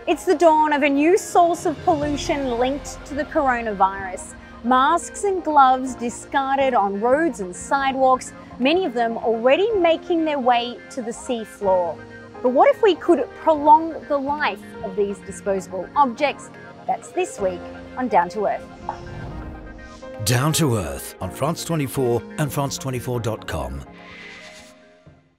It's the dawn of a new source of pollution linked to the coronavirus. Masks and gloves discarded on roads and sidewalks, many of them already making their way to the seafloor. But what if we could prolong the life of these disposable objects? That's this week on Down to Earth. Down to Earth on France 24 and France24.com.